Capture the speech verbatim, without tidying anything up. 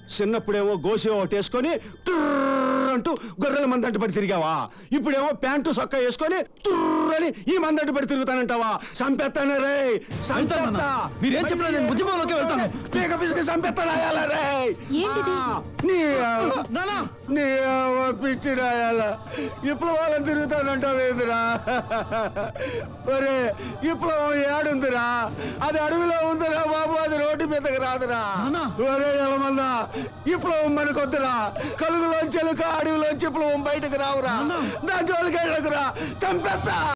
చిన్నప్పుడేమో గోసి ఒకటి వేసుకొని అంటూ గొర్రెల మందంట పడి తిరిగావా? ఇప్పుడేమో ప్యాంటు సొక్క వేసుకొని తుర్రని ఈ మందంట పడి తిరుగుతానంటావా? చంపేస్తాను రే, చంపేస్తా. మీరేం చెప్పినా నేను ఉద్యమంలోకి వెళ్తాను. పీక పిసికి చంపేస్తాను రే. నీ నీ పిచ్చి రాయాల విప్లవాలను తిరుగుతానంటావు ఏందిరా? ఒరే విప్లవం ఏడుందిరా? అది అడవిలో ఉందిరా బాబు, అది రోడ్డు మీదకి రాదురా. ఒరే ఎలమందా, విప్లవం మనకొద్దురా. కలుగులోంచి ఎలుక, అడవిలోంచి విప్లవం బయటకు రావురా. దాని జోలికి వెళ్ళకురా, చంపేస్తా.